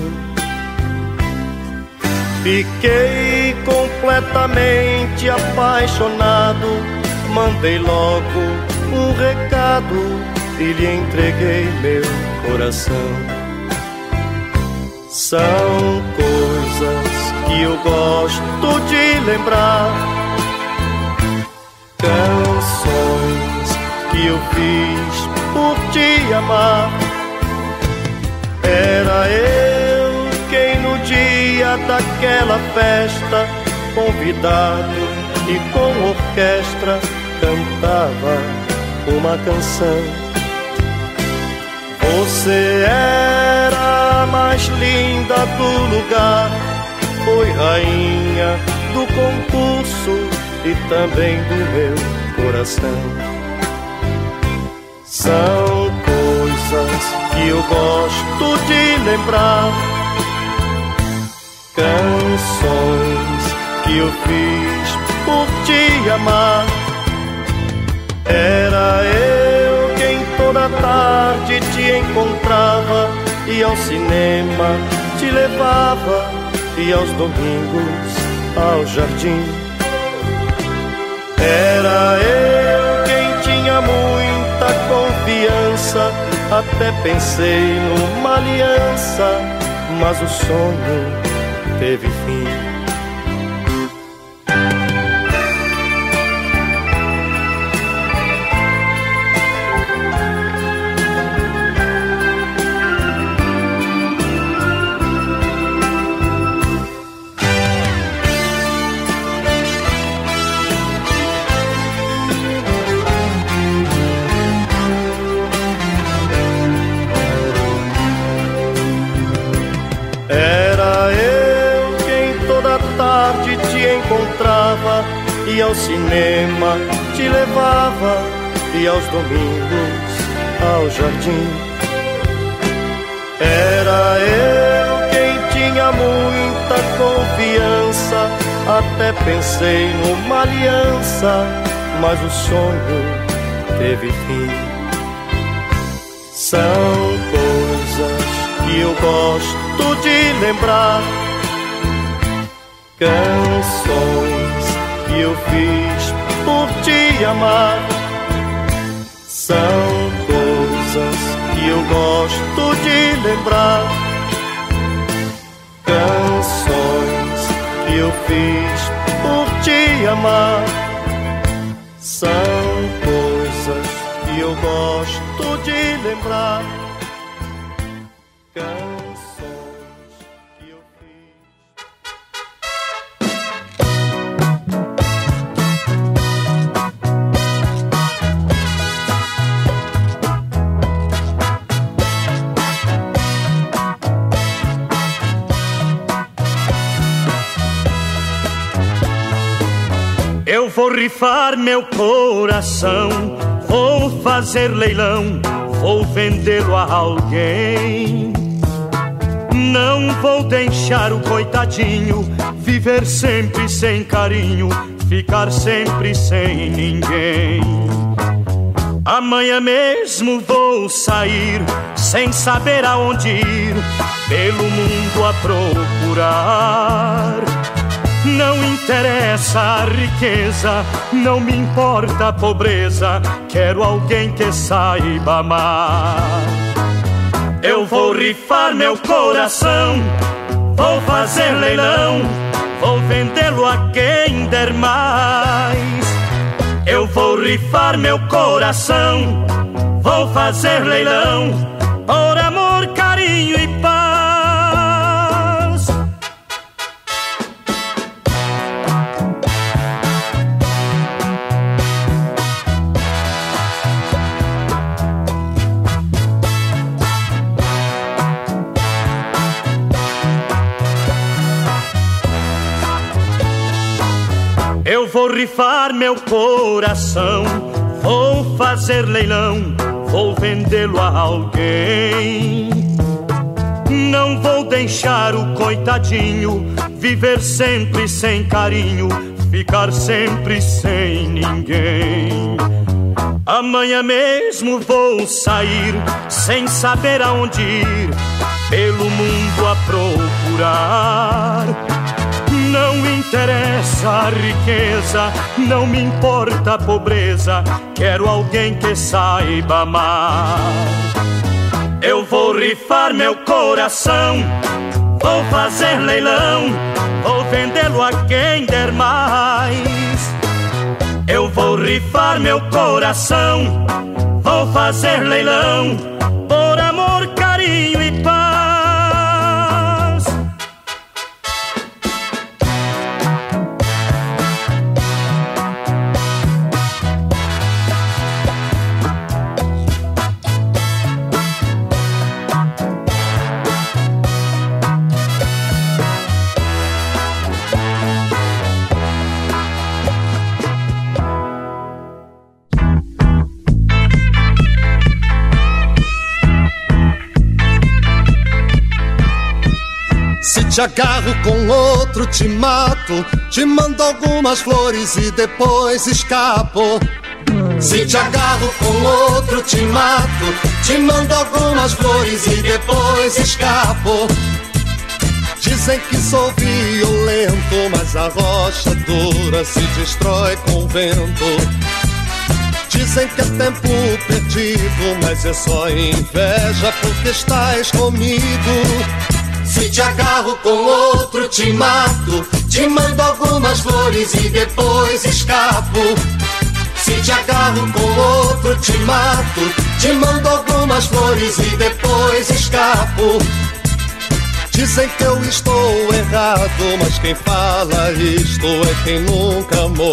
Fiquei completamente apaixonado, mandei logo um recado e lhe entreguei meu coração. São coisas que eu gosto de lembrar, canções que eu fiz por te amar. Era eu quem no dia daquela festa, convidado e com orquestra, cantava uma canção. Você era a mais linda do lugar, foi rainha do concurso e também do meu coração. São coisas que eu gosto de lembrar, canções que eu fiz por te amar. Era eu quem toda tarde te encontrava e ao cinema te levava e aos domingos ao jardim. Era eu quem tinha muita confiança, até pensei numa aliança, mas o sonho teve fim. E ao cinema te levava e aos domingos ao jardim. Era eu quem tinha muita confiança, até pensei numa aliança, mas o sonho teve fim. São coisas que eu gosto de lembrar, canções que eu fiz por te amar. São coisas que eu gosto de lembrar, canções que eu fiz por te amar. São coisas que eu gosto de lembrar, eu vou rifar meu coração, vou fazer leilão, vou vendê-lo a alguém. Não vou deixar o coitadinho viver sempre sem carinho, ficar sempre sem ninguém. Amanhã mesmo vou sair, sem saber aonde ir, pelo mundo a procurar. Não interessa a riqueza, não me importa a pobreza, quero alguém que saiba amar. Eu vou rifar meu coração, vou fazer leilão, vou vendê-lo a quem der mais. Eu vou rifar meu coração, vou fazer leilão, por amor, carinho e paz. Eu vou rifar meu coração, vou fazer leilão, vou vendê-lo a alguém. Não vou deixar o coitadinho viver sempre sem carinho, ficar sempre sem ninguém. Amanhã mesmo vou sair, sem saber aonde ir, pelo mundo a procurar. Não interessa a riqueza, não me importa a pobreza, quero alguém que saiba amar. Eu vou rifar meu coração, vou fazer leilão, vou vendê-lo a quem der mais. Eu vou rifar meu coração, vou fazer leilão, por amor, carinho e paz. Se te agarro com outro te mato, te mando algumas flores e depois escapo. Se te agarro com outro te mato, te mando algumas flores e depois escapo. Dizem que sou violento, mas a rocha dura se destrói com o vento. Dizem que é tempo perdido, mas é só inveja porque estás comigo. Se te agarro com outro te mato, te mando algumas flores e depois escapo. Se te agarro com outro te mato, te mando algumas flores e depois escapo. Dizem que eu estou errado, mas quem fala isto é quem nunca amou.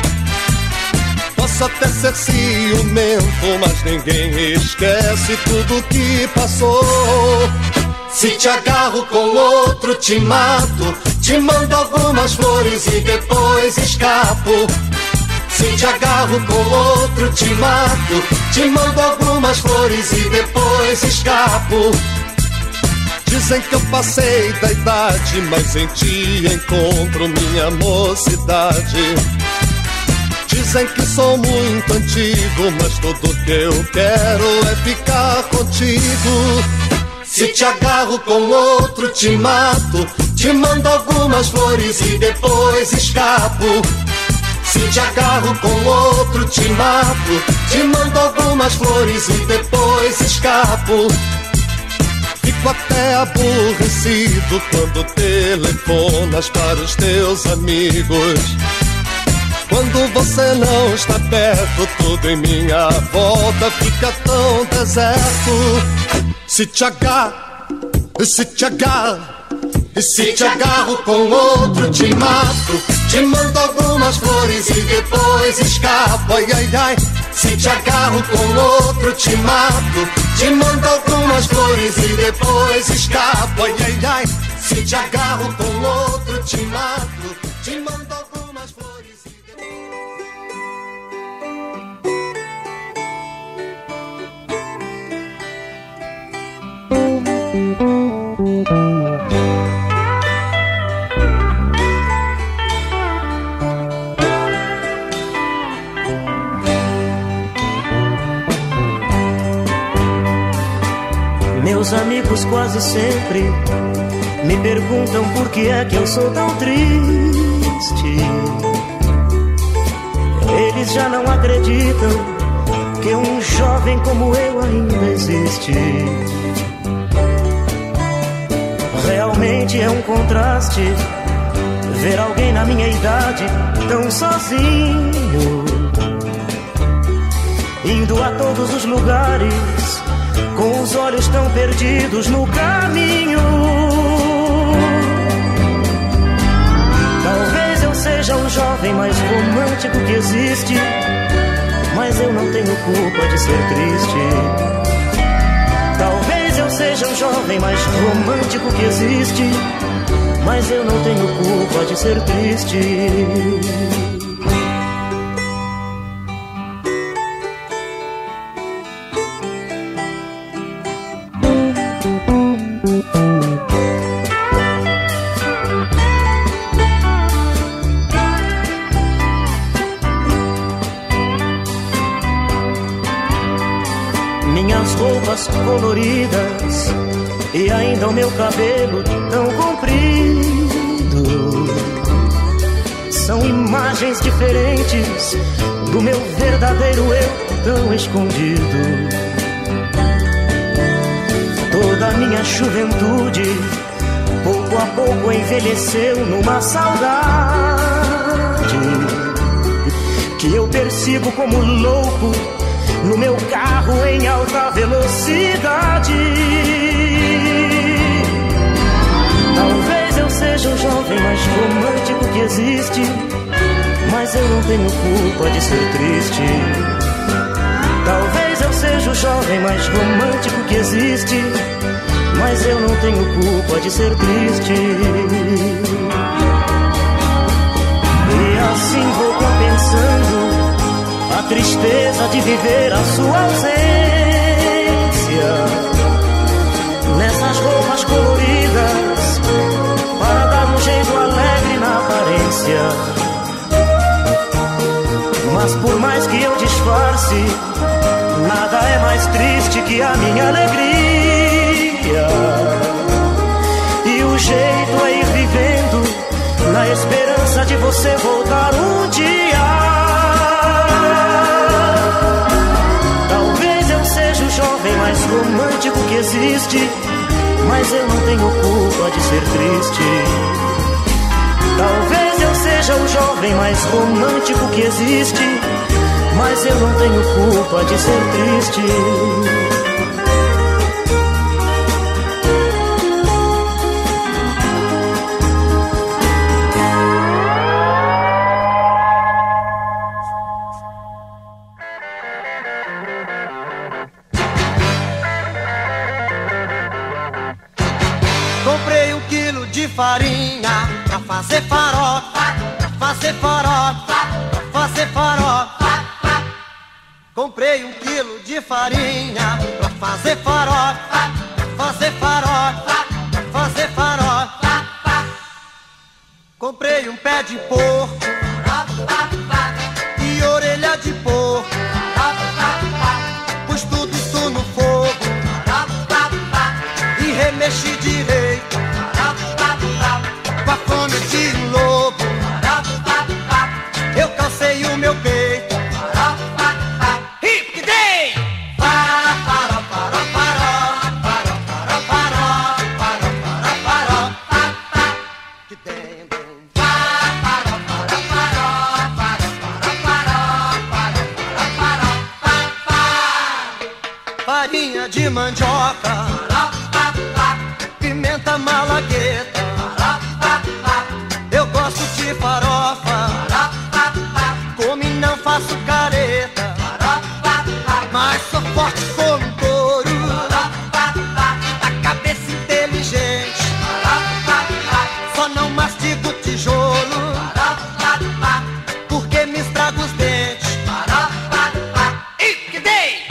Posso até ser ciumento, mas ninguém esquece tudo que passou. Se te agarro com outro te mato, te mando algumas flores e depois escapo. Se te agarro com outro te mato, te mando algumas flores e depois escapo. Dizem que eu passei da idade, mas em ti encontro minha mocidade. Dizem que sou muito antigo, mas tudo que eu quero é ficar contigo. Se te agarro com outro te mato, te mando algumas flores e depois escapo. Se te agarro com outro te mato, te mando algumas flores e depois escapo. Fico até aborrecido quando telefonas para os teus amigos. Quando você não está perto, tudo em minha volta fica tão deserto. Se te agarro com outro te mato, te mando algumas flores e depois escapo. Ai, ai, ai. Se te agarro com outro te mato, te mando algumas flores e depois escapo. Ai, ai, ai. Se te agarro com outro te mato, te mando algumas flores e Meus amigos quase sempre me perguntam por que é que eu sou tão triste. Eles já não acreditam que um jovem como eu ainda existe. Realmente é um contraste ver alguém na minha idade tão sozinho, indo a todos os lugares com os olhos tão perdidos no caminho. Talvez eu seja o jovem mais romântico que existe, mas eu não tenho culpa de ser triste. Talvez eu seja o jovem mais romântico que existe, mas eu não tenho culpa de ser triste. coloridas e ainda o meu cabelo tão comprido. São imagens diferentes do meu verdadeiro eu tão escondido. Toda a minha juventude pouco a pouco envelheceu numa saudade que eu persigo como louco no meu carro em alta velocidade. Talvez eu seja o jovem mais romântico que existe, mas eu não tenho culpa de ser triste. Talvez eu seja o jovem mais romântico que existe, mas eu não tenho culpa de ser triste. E assim vou compensando a tristeza de viver a sua ausência nessas roupas coloridas para dar um jeito alegre na aparência. Mas por mais que eu disfarce, nada é mais triste que a minha alegria. E o jeito é ir vivendo na esperança de você voltar um dia. Talvez eu seja o jovem mais romântico que existe, mas eu não tenho culpa de ser triste. Talvez eu seja o jovem mais romântico que existe, mas eu não tenho culpa de ser triste. Comprei 1 quilo de farinha pra fazer farofa, pra fazer farofa, pra fazer farofa. Comprei 1 quilo de farinha pra fazer farofa, pra fazer farofa, pra fazer farofa. Comprei um pé de porco e orelha de porco, pus tudo isso no fogo e remexi direito com a fome de um lobo. Eu calcei o meu peito e que dei farinha de mandioca, pimenta malagueta. Eu gosto de farofa, como e não faço careta, mas sou forte como um touro, da cabeça inteligente, só não mastigo tijolo, porque me estrago os dentes. E que dei!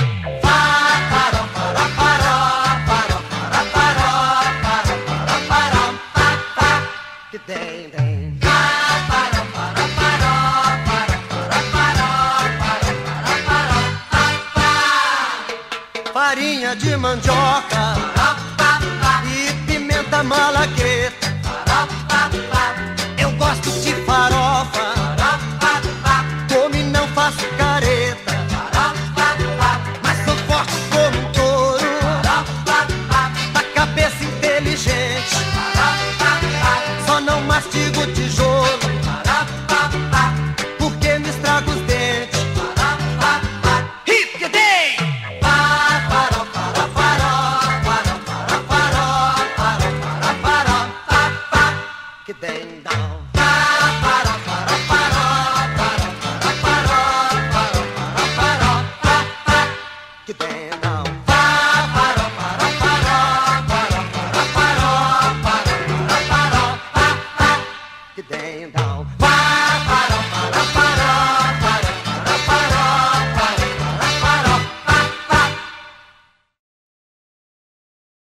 Farinha de mandioca e pimenta malagueta. Eu gosto de farofa, como e não faço careta, mas sou forte como um touro, da cabeça inteligente, só não mastigo